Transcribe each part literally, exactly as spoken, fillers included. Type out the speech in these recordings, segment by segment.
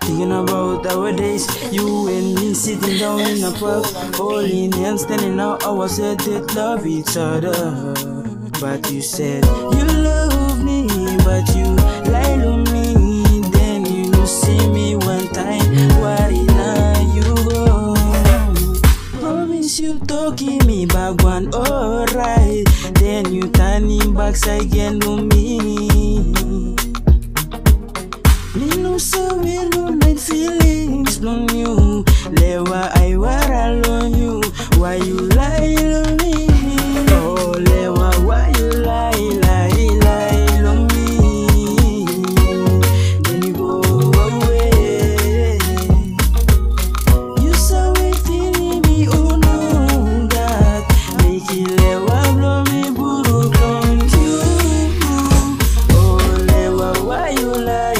Thinking about our days, you and me sitting down in a park, holding hands, standing out our said that love each other. But you said you love me, but you lie to me. Then you see me one time, why now you go? Promise you talking me back one, alright. Then you turning back again to me. Me no so me no night feelings from you. Lewa I war alone you. Why you lie to me? Oh lewa, why you lie, lie, lie to me? Then you go away. You saw it in me, oh no, God. Make it lewa blow me buru from you. Oh lewa, why you lie?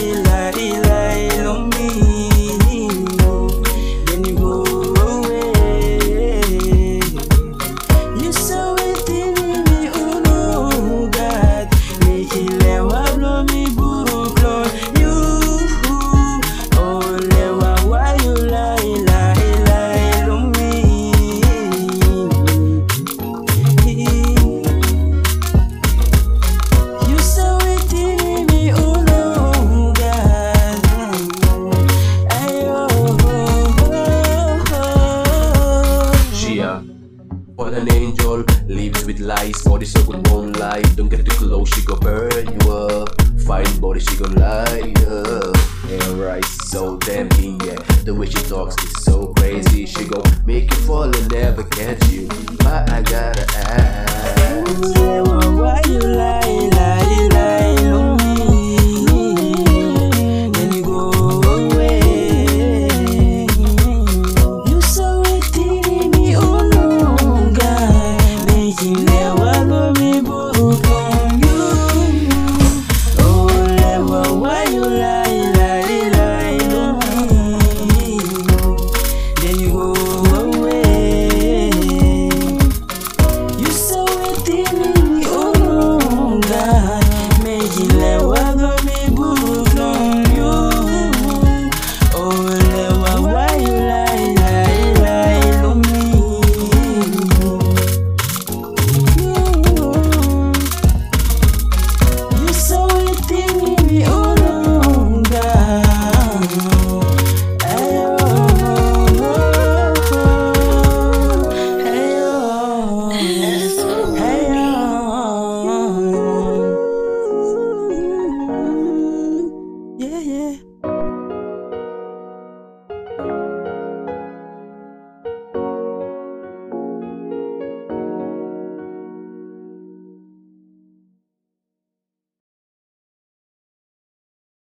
What an angel lives with lies, body so good won't lie. Don't get too close, she gon' burn you up. Fine body, she gon' lie up. Hair right, so damn mean, yeah. The way she talks is so crazy. She gon' make you fall and never catch you. But I gotta ask, why you lie, lie?